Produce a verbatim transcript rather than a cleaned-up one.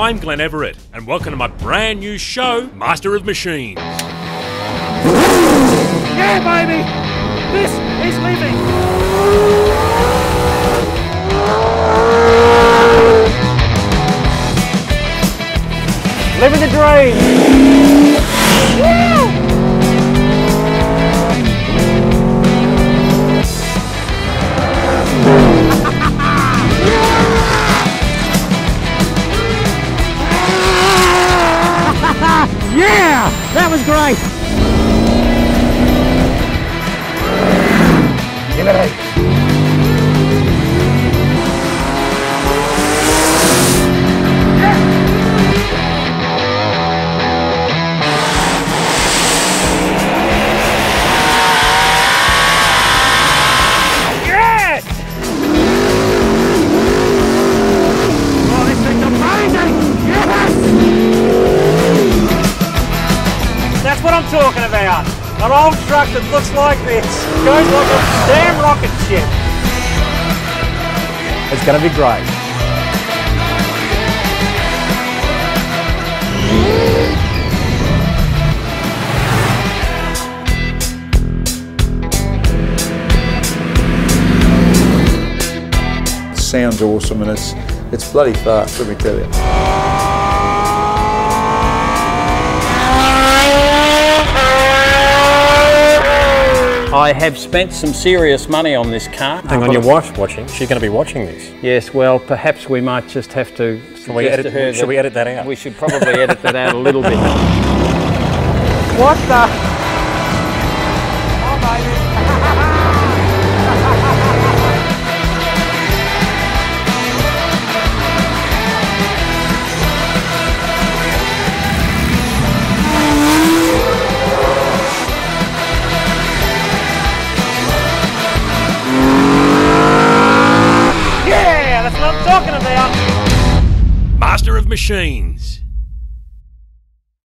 I'm Glenn Everitt, and welcome to my brand new show, Master of Machines. Yeah, baby! This is living! Living the dream! Woo! Yeah! That was great! Give it eight. Yes! Oh, this thing's amazing! Yes! That's what I'm talking about. An old truck that looks like this. Goes like a damn rocket ship. It's going to be great. It sounds awesome, and it's, it's bloody fast, let me tell you. I have spent some serious money on this car. Hang on, your wife's watching. She's going to be watching this. Yes, well, perhaps we might just have to Can we edit, to her should we edit that out? We should probably edit that out a little bit. What the? Oh, baby. Yeah, that's what I'm talking about. Master of Machines.